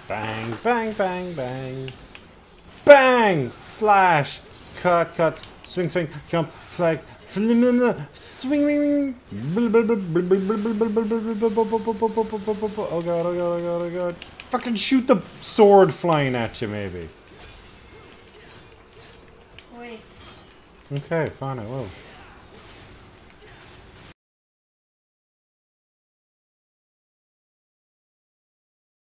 Bang, bang, bang, bang. Bang! Slash! Cut, cut. Swing, swing. Jump. Flag. Swing, swing. Oh god, oh god, oh god, oh god. Fucking shoot the sword flying at you, maybe. Wait. Okay, fine, I will.